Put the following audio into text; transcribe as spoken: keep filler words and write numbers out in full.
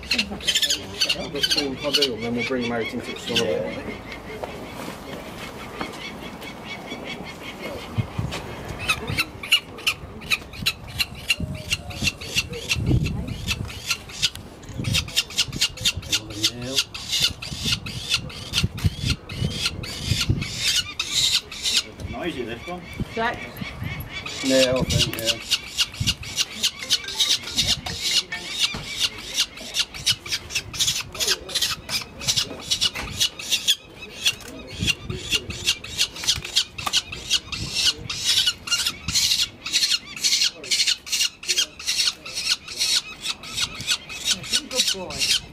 I'll just see what I do, and then we'll bring him out into the sun a bit. Noisy this one. Jack? Yeah, I think, yeah. Good boy.